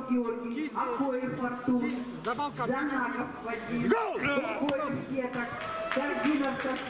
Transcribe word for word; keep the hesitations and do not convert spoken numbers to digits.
Георгий, Акоев Артур, Занаков Вадим, Бухоев Геток, Гординов